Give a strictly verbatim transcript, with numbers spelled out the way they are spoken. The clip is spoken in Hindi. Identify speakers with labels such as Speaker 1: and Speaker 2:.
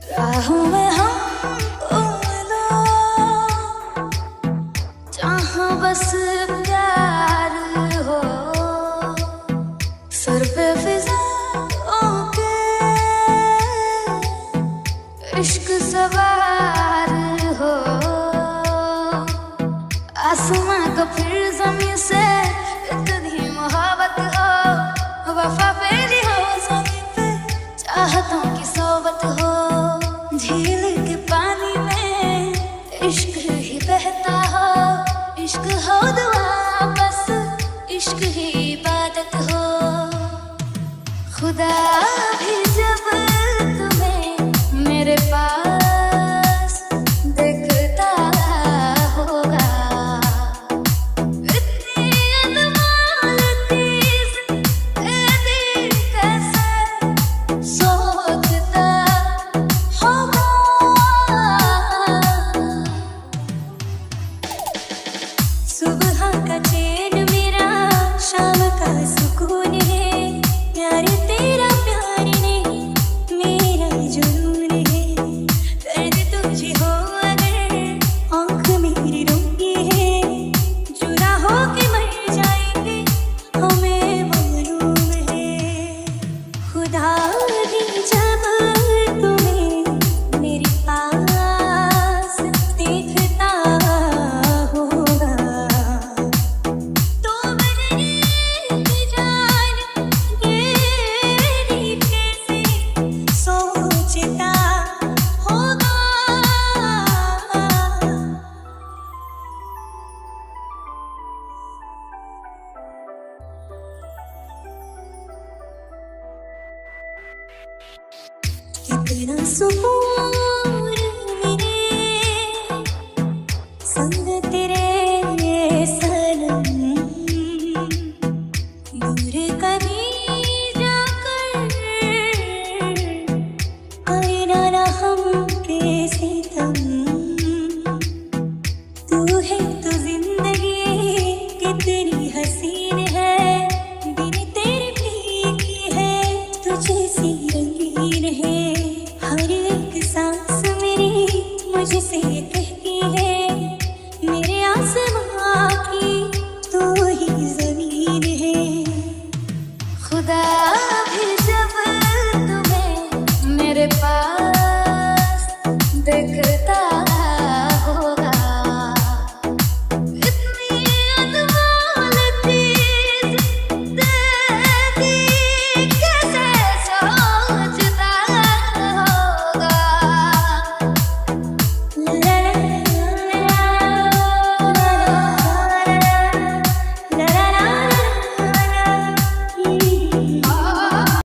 Speaker 1: राहों में हमको मिलो, जहाँ बस प्यार हो, सर पे फिजाओं के इश्क सवार हो, आसमां को फिर ज़मीं से इतनी मोहब्बत हो, वफा फेरी हो ज़मीं पे, चाहतों की सोबत हो, झील के पानी में इश्क ही बहता हो, इश्क हो दुआ बस, इश्क ही इबादत हो। खुदा भी जब तुम्हें मेरे पास देखता होगा, इतनी अनमोल चीज़ ए दिल कैसे सोचता होगा। सुबह का चैन मेरा शाम का सुकून है, प्यार तेरा प्यार नहीं मेरा जुनून है, दर्द तुझे हो अगर आँख मेरी रोती है, जुदा हो के मर जाएंगे हमें मालूम है। खुदा भी जब तुम्हें मेरे पास देखता होगा, तो बदले की जान ये कैसे सोचता होगा। कितना सुकून मिले संग तेरे सनम, दूर कभी जाकर करना ना हम पे सितम, तू है तो जिंदगी कितनी हसीन है, बिन तेरे फीकी है तुझे सी रंगीन है, हर एक सांस मेरी मुझसे कहती है, मेरे आसमां की तू ही जमीन है। खुदा भी जब तुम्हें मेरे पास देखता